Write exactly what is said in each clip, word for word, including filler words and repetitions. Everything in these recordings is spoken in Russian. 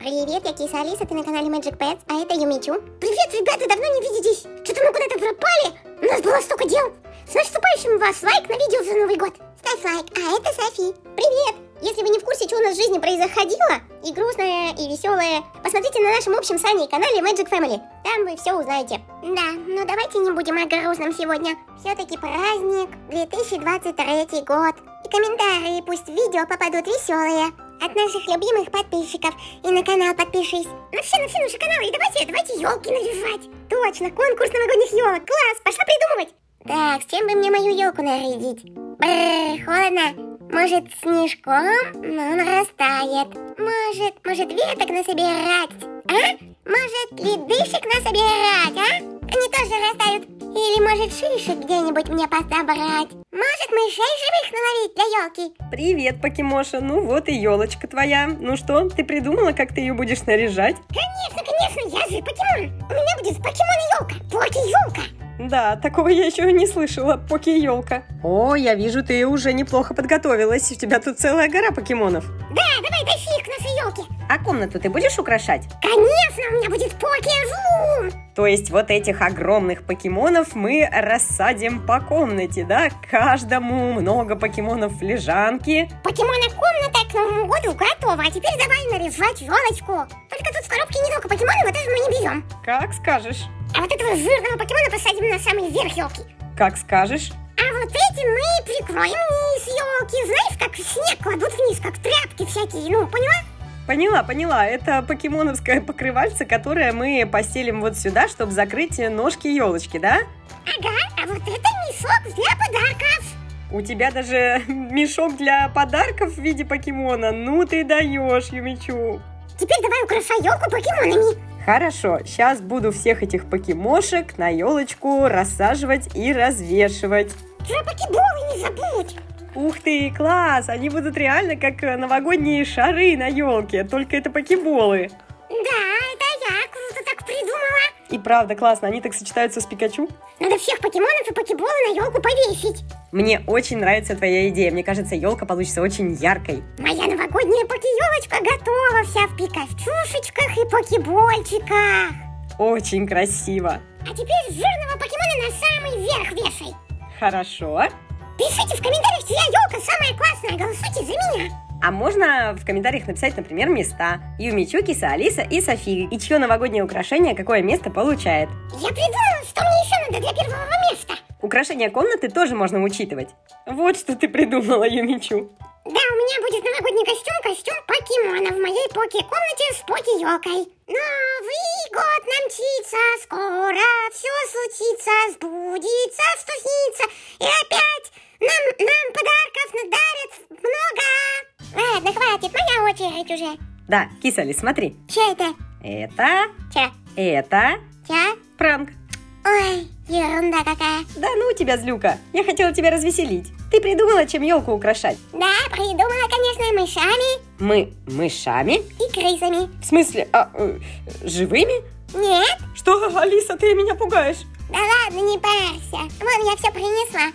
Привет, я Киса Алиса, ты на канале Magic Pets, а это Юмичу. Привет, ребята, давно не видитесь. Что-то мы куда-то пропали. У нас было столько дел. С наступающим вас лайк на видео за Новый год. Ставь лайк, а это Софи. Привет. Если вы не в курсе, что у нас в жизни происходило, и грустное, и веселое, посмотрите на нашем общем с Аней канале Magic Family. Там вы все узнаете. Да, но давайте не будем о грустном сегодня. Все-таки праздник, две тысячи двадцать третий год. И комментарии пусть в видео попадут веселые. От наших любимых подписчиков. И на канал подпишись. На все, на все наши каналы. И давайте, давайте елки наряжать. Точно, конкурс новогодних елок. Класс, пошла придумывать. Так, с чем бы мне мою елку нарядить? Бррр, холодно. Может, снежком? Но он растает. Может, может веток насобирать? А? Может, ледышек насобирать, а? Они тоже растают. Или может шишек где-нибудь мне подобрать? Может мышей живых наловить для елки? Привет, Покемоша, ну вот и елочка твоя. Ну что, ты придумала, как ты ее будешь наряжать? Конечно, конечно, я же покемон. У меня будет покемон-елка, поки-елка. Да, такого я еще не слышала, поки-елка. О, я вижу, ты уже неплохо подготовилась. У тебя тут целая гора покемонов. Да, давай тащи их к нашей елке. А комнату ты будешь украшать? Конечно, у меня будет поки-рум. То есть вот этих огромных покемонов мы рассадим по комнате, да? Каждому много покемонов в лежанке. Покемона-комната к Новому году готова. А теперь давай наряжать елочку. Только тут в коробке не только покемонов, вот это мы не берем. Как скажешь. А вот этого жирного покемона посадим на самый верх елки. Как скажешь. А вот эти мы прикроем низ елки. Знаешь, как снег кладут вниз, как тряпки всякие. Ну, поняла? Поняла, поняла. Это покемоновское покрывальце, которое мы постелим вот сюда, чтобы закрыть ножки елочки, да? Ага, а вот это мешок для подарков. У тебя даже мешок для подарков в виде покемона. Ну ты даешь, Юмичу. Теперь давай украшай елку покемонами. Хорошо, сейчас буду всех этих покемошек на елочку рассаживать и развешивать. Про покеболы не забудь. Ух ты, класс! Они будут реально как новогодние шары на елке, только это покеболы. Да, это я круто так придумала. И правда классно, они так сочетаются с Пикачу. Надо всех покемонов и покеболы на елку повесить. Мне очень нравится твоя идея. Мне кажется, елка получится очень яркой. Моя новогодняя поки-елочка готова вся в пикачушечках и покебольчиках. Очень красиво. А теперь жирного покемона на самый верх вешай. Хорошо. Пишите в комментариях, чья елка самая классная, голосуйте за меня. А можно в комментариях написать, например, места. Юмичу, Киса Алиса и Софи. И чье новогоднее украшение какое место получает. Я придумала, что мне еще надо для первого места. Украшение комнаты тоже можно учитывать. Вот что ты придумала, Юмичу. Да, у меня будет новогодний костюм, костюм покемона в моей поки-комнате с поки-елкой. Новый год нам мчится, скоро все случится, сбудется, что снится. И опять нам, нам подарков надарят много. Ладно, хватит, моя очередь уже. Да, Киса Алис, смотри. Че это? Это... Че? Это... Че? Пранк. Ой, ерунда какая. Да ну тебя, злюка. Я хотела тебя развеселить. Ты придумала, чем елку украшать? Да, придумала, конечно, мышами. Мы мышами? И крысами. В смысле, а, э, живыми? Нет. Что, Алиса, ты меня пугаешь? Да ладно, не парься. Вон, я все принесла.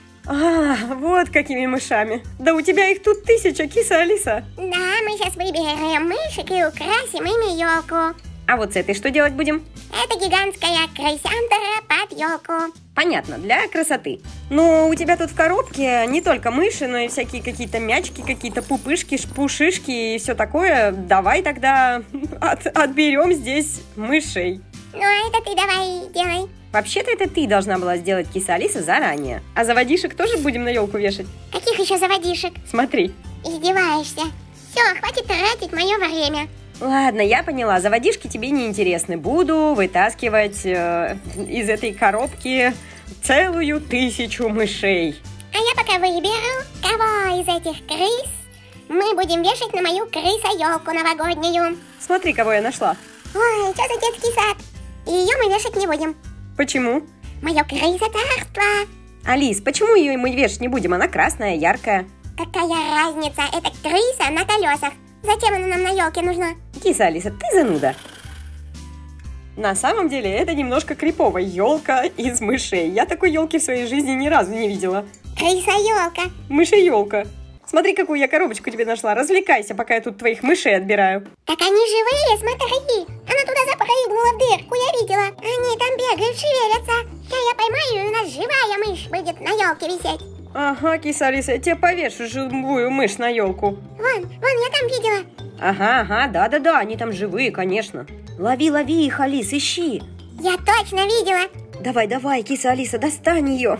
А, вот какими мышами. Да у тебя их тут тысяча, Киса Алиса. Да, мы сейчас выберем мышек и украсим ими елку. А вот с этой что делать будем? Это гигантская крысянтера под елку. Понятно, для красоты. Но у тебя тут в коробке не только мыши, но и всякие какие-то мячки, какие-то пупышки, пушишки и все такое. Давай тогда от, отберем здесь мышей. Ну, а это ты давай делай. Вообще-то это ты должна была сделать, Киса Алиса, заранее. А заводишек тоже будем на елку вешать? Каких еще заводишек? Смотри. Издеваешься. Все, хватит тратить мое время. Ладно, я поняла, заводишки тебе не интересны. Буду вытаскивать э, из этой коробки целую тысячу мышей. А я пока выберу, кого из этих крыс мы будем вешать на мою крысоелку новогоднюю. Смотри, кого я нашла. Ой, что за детский сад? Ее мы вешать не будем. Почему? Мое крысо-царство. Алис, почему ее мы вешать не будем? Она красная, яркая. Какая разница? Это крыса на колесах. Зачем она нам на елке нужна? Киса Алиса, ты зануда. На самом деле это немножко крипово. Елка из мышей. Я такой елки в своей жизни ни разу не видела. Крыса-елка. Мышеелка. Смотри, какую я коробочку тебе нашла. Развлекайся, пока я тут твоих мышей отбираю. Так они живые, смотри. Она туда запрыгнула в дырку, я видела. Они там бегают, шевелятся. Сейчас я поймаю, и у нас живая мышь будет на елке висеть. Ага, киса Алиса, я тебе повешу живую мышь на елку. Вон, вон, я там видела. Ага, ага, да-да-да, они там живые, конечно. Лови, лови их, Алис, ищи. Я точно видела. Давай, давай, киса Алиса, достань ее.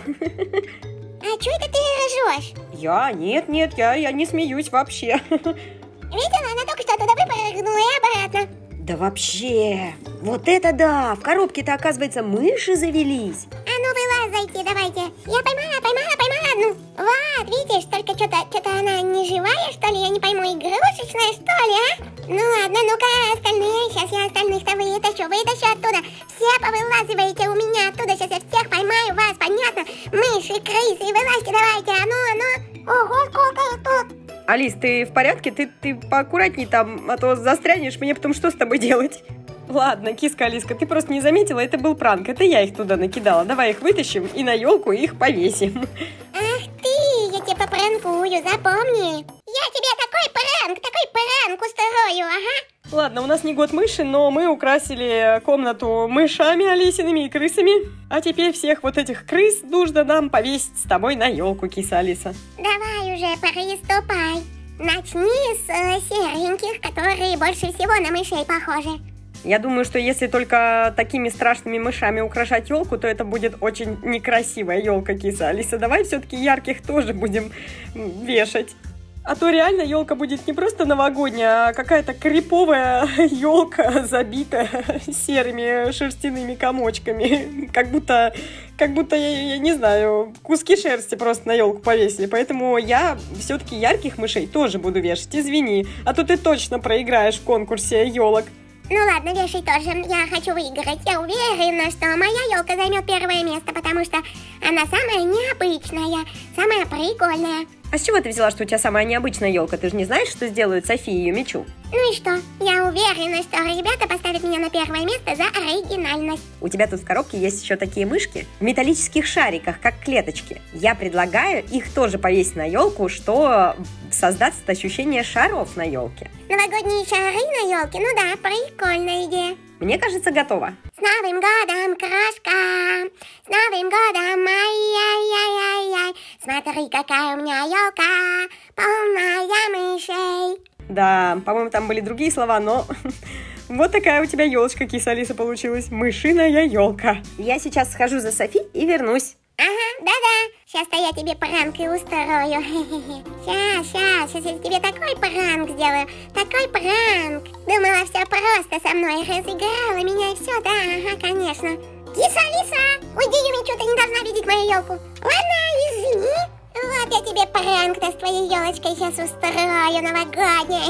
А что это ты ржешь? Я? Нет, нет, я, я не смеюсь вообще. Видела, она только что туда выпрыгнула и обратно. Да вообще, вот это да, в коробке-то, оказывается, мыши завелись. А ну вылазайте, давайте. Я поймала, поймала, поймала одну. Вот, видишь, только что-то что-то она не живая, что ли? Я не пойму, игрушечная, что ли, а? Ну ладно, ну-ка, остальные. Сейчас я остальных-то вытащу, вытащу оттуда. Все повылазиваете у меня оттуда. Сейчас я всех поймаю вас, понятно? Мыши, крысы, вылазьте, давайте. А ну, а ну. Ого, сколько их тут. Алис, ты в порядке? Ты, ты поаккуратней там, а то застрянешь, мне потом что с тобой делать? Ладно, киска Алиска, ты просто не заметила, это был пранк, это я их туда накидала. Давай их вытащим и на елку их повесим. Ах ты, я тебя попранкую, запомни. Я тебе такой пранк, такой пранк устрою, ага. Ладно, у нас не год мыши, но мы украсили комнату мышами Алисиными и крысами. А теперь всех вот этих крыс нужно нам повесить с тобой на елку, киса Алиса. Давай уже, приступай. Начни с э, сереньких, которые больше всего на мышей похожи. Я думаю, что если только такими страшными мышами украшать елку, то это будет очень некрасивая елка, киса Алиса. Давай все-таки ярких тоже будем вешать. А то реально елка будет не просто новогодняя, а какая-то криповая елка, забитая серыми шерстяными комочками. Как будто, как будто я, я не знаю, куски шерсти просто на елку повесили. Поэтому я все-таки ярких мышей тоже буду вешать. Извини, а то ты точно проиграешь в конкурсе елок. Ну ладно, вешай тоже. Я хочу выиграть. Я уверена, что моя елка займет первое место, потому что она самая необычная, самая прикольная. А с чего ты взяла, что у тебя самая необычная елка? Ты же не знаешь, что сделают София и ее Мичу? Ну и что? Я уверена, что ребята поставят меня на первое место за оригинальность. У тебя тут в коробке есть еще такие мышки в металлических шариках, как клеточки. Я предлагаю их тоже повесить на елку, что создаст ощущение шаров на елке. Новогодние шары на елке? Ну да, прикольная идея. Мне кажется, готово. С Новым годом, крошка! С Новым годом, ай-яй-яй-яй-яй! Смотри, какая у меня елка, полная мышей. Да, по-моему, там были другие слова, но вот такая у тебя елочка, киса Алиса, получилась. Мышиная елка. Я сейчас схожу за Софи и вернусь. Ага, да-да. Сейчас-то я тебе пранк и устрою. Сейчас, сейчас, сейчас я тебе такой пранк сделаю. Такой пранк. Думала, все просто со мной. Разыграла меня и все, да, ага, конечно. Киса Алиса, уйди, Юмичу, ты не должна видеть мою елку. Ладно, извини. Вот я тебе пранк-то с твоей елочкой сейчас устрою новогодней.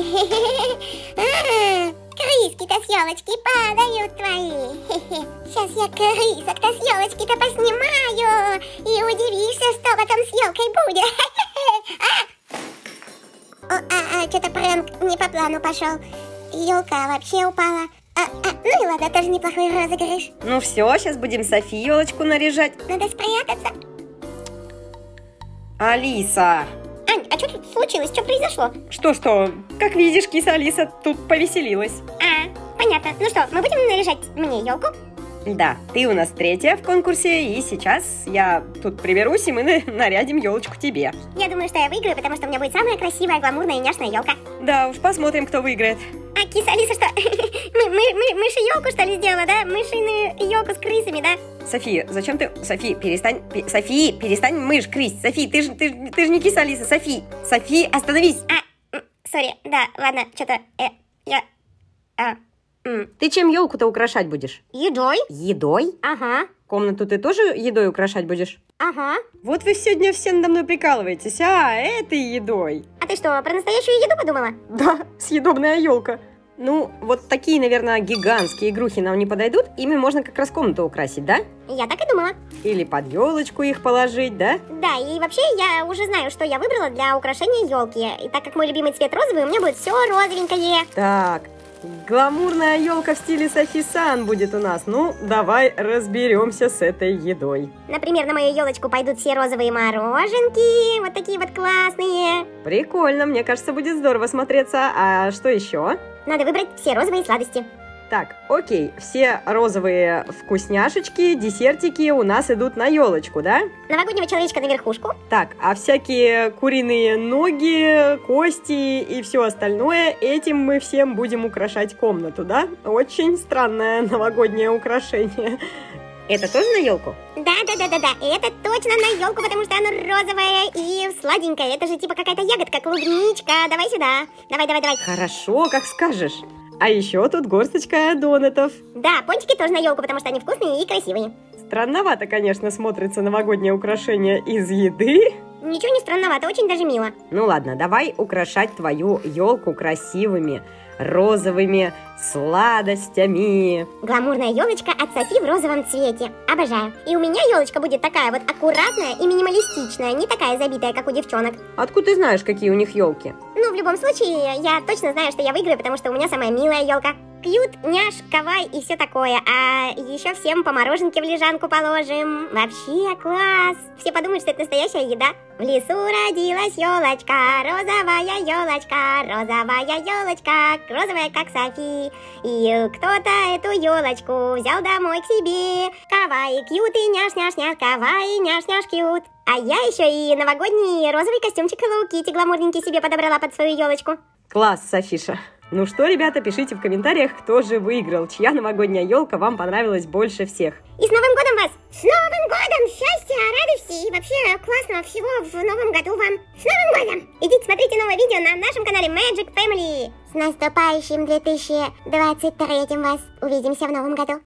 Крыски-то с елочки падают твои. Сейчас я крысок-то с елочки-то поснимаю. И удивишься, что потом с елкой будет. О, а, а, что-то пранк не по плану пошел. Елка вообще упала. А, а, ну и ладно, тоже неплохой розыгрыш. Ну все, сейчас будем Софи елочку наряжать. Надо спрятаться. Алиса! Ань, а что тут случилось? Что произошло? Что-что? Как видишь, киса Алиса тут повеселилась. А, понятно. Ну что, мы будем наряжать мне елку? Да, ты у нас третья в конкурсе, и сейчас я тут приберусь, и мы нарядим елочку тебе. Я думаю, что я выиграю, потому что у меня будет самая красивая, гламурная и няшная елка. Да, уж посмотрим, кто выиграет. А киса Алиса что? мы, мы, мы, мыши елку что ли сделала, да? Мышиную елку с крысами, да? Софи, зачем ты... Софи, перестань... Пе... Софи, перестань мышь крысть. Софи, ты же ты, ж- ты ж не киса Алиса. Софи, Софи, остановись. А, сори, да, ладно, что-то, э, я... А, м. Ты чем елку-то украшать будешь? Едой? Едой? Ага, Комнату ты тоже едой украшать будешь? ага. Вот вы сегодня все надо мной прикалываетесь, а этой едой. А ты что, про настоящую еду подумала? Да, съедобная елка. Ну, вот такие, наверное, гигантские игрухи нам не подойдут. Ими можно как раз комнату украсить, да? Я так и думала. Или под елочку их положить, да? Да, и вообще я уже знаю, что я выбрала для украшения елки. И так как мой любимый цвет розовый, у меня будет все розовенькое. Так, Гламурная елка в стиле Софи Сан будет у нас. Ну, давай разберемся с этой едой. Например, на мою елочку пойдут все розовые мороженки, вот такие вот классные. Прикольно, мне кажется, будет здорово смотреться. А что еще? Надо выбрать все розовые сладости. Так, окей, все розовые вкусняшечки, десертики у нас идут на елочку, да? Новогоднего человечка на верхушку. Так, а всякие куриные ноги, кости и все остальное, этим мы всем будем украшать комнату, да? Очень странное новогоднее украшение. Это тоже на елку? Да, да, да, да, да. Это точно на елку, потому что оно розовое и сладенькое. Это же типа какая-то ягодка, клубничка. Давай сюда. Давай, давай, давай. Хорошо, как скажешь. А еще тут горсточка донатов. Да, пончики тоже на елку, потому что они вкусные и красивые. Странновато, конечно, смотрится новогоднее украшение из еды. Ничего не странновато, очень даже мило. Ну ладно, давай украшать твою елку красивыми розовыми сладостями. Гламурная елочка от Софи в розовом цвете. Обожаю. И у меня елочка будет такая вот аккуратная и минималистичная, не такая забитая, как у девчонок. Откуда ты знаешь, какие у них елки? Ну, в любом случае, я точно знаю, что я выиграю, потому что у меня самая милая елка. Кьют, няш, кавай и все такое. А еще всем по мороженке в лежанку положим. Вообще класс. Все подумают, что это настоящая еда. В лесу родилась елочка, розовая елочка, розовая елочка, розовая как Софи. И кто-то эту елочку взял домой к себе. Кавай, кьют и няш-няш-няш, кавай, няш-няш, кьют. А я еще и новогодний розовый костюмчик Hello Kitty гламурненький себе подобрала под свою елочку. Класс, Софиша. Ну что, ребята, пишите в комментариях, кто же выиграл, чья новогодняя елка вам понравилась больше всех. И с Новым годом вас! С Новым годом! Счастья, радости и вообще классного всего в Новом году вам! С Новым годом! Идите смотрите новое видео на нашем канале Magic Family! С наступающим две тысячи двадцать третьим вас! Увидимся в Новом году!